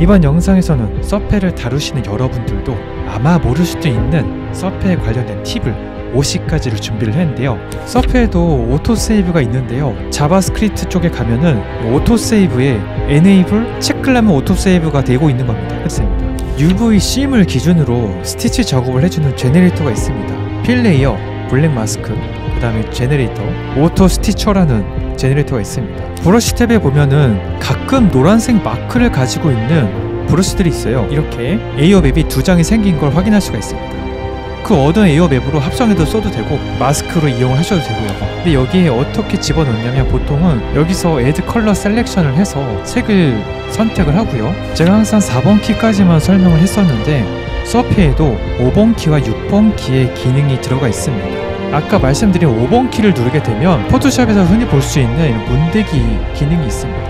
이번 영상에서는 서페를 다루시는 여러분들도 아마 모를 수도 있는 서페에 관련된 팁을 50가지를 준비를 했는데요. 서페에도 오토세이브가 있는데요. 자바스크립트 쪽에 가면은 오토세이브에 enable 체크라면 오토세이브가 되고 있는 겁니다. 했습니다. UVCM을 기준으로 스티치 작업을 해주는 제네레이터가 있습니다. 필레이어, 블랙마스크, 그 다음에 제네레이터, 오토 스티처라는 제네레이터가 있습니다. 브러쉬 탭에 보면은 가끔 노란색 마크를 가지고 있는 브러쉬들이 있어요. 이렇게 에어맵이 두 장이 생긴 걸 확인할 수가 있습니다. 그 얻은 에어맵으로 합성해도 써도 되고 마스크로 이용을 하셔도 되고요. 근데 여기에 어떻게 집어넣냐면 보통은 여기서 애드 컬러 셀렉션을 해서 색을 선택을 하고요. 제가 항상 4번 키까지만 설명을 했었는데 서페에도 5번 키와 6번 키의 기능이 들어가 있습니다. 아까 말씀드린 5번 키를 누르게 되면 포토샵에서 흔히 볼 수 있는 이런 문대기 기능이 있습니다.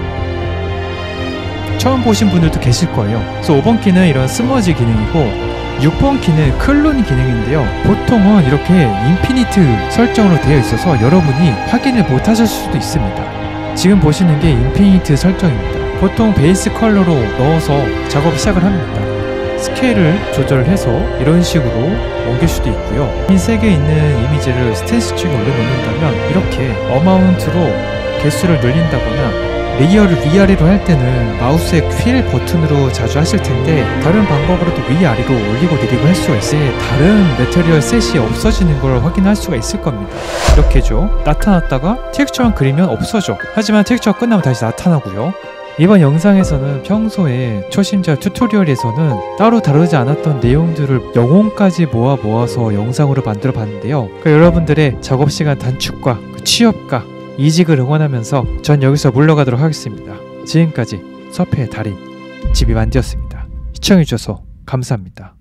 처음 보신 분들도 계실 거예요. 그래서 5번 키는 이런 스머지 기능이고 6번 키는 클론 기능인데요. 보통은 이렇게 인피니트 설정으로 되어 있어서 여러분이 확인을 못 하실 수도 있습니다. 지금 보시는 게 인피니트 설정입니다. 보통 베이스 컬러로 넣어서 작업 시작을 합니다. 스케일을 조절해서 이런 식으로 옮길 수도 있고요. 이 색에 있는 이미지를 스탠스 쪽에 올려놓는다면 이렇게 어마운트로 개수를 늘린다거나 레이어를 위아래로 할 때는 마우스의 휠 버튼으로 자주 하실 텐데 다른 방법으로도 위아래로 올리고 내리고 할 수가 있어요. 다른 매터리얼 셋이 없어지는 걸 확인할 수가 있을 겁니다. 이렇게죠. 나타났다가 텍스처만 그리면 없어져. 하지만 텍스처가 끝나면 다시 나타나고요. 이번 영상에서는 평소에 초심자 튜토리얼에서는 따로 다루지 않았던 내용들을 영혼까지 모아서 영상으로 만들어 봤는데요. 여러분들의 작업시간 단축과 취업과 이직을 응원하면서 전 여기서 물러가도록 하겠습니다. 지금까지 서페의 달인 지비만디였습니다. 시청해주셔서 감사합니다.